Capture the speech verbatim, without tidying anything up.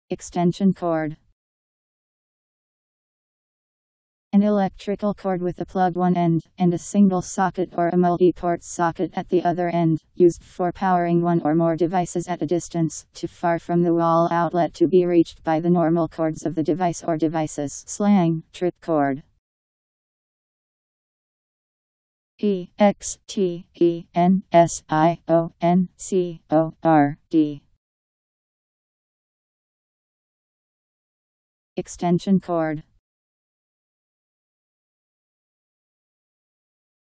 Extension cord. An electrical cord with a plug one end, and a single socket or a multi-port socket at the other end, used for powering one or more devices at a distance, too far from the wall outlet to be reached by the normal cords of the device or devices. Slang, trip cord. E X T E N S I O N C O R D. Extension cord.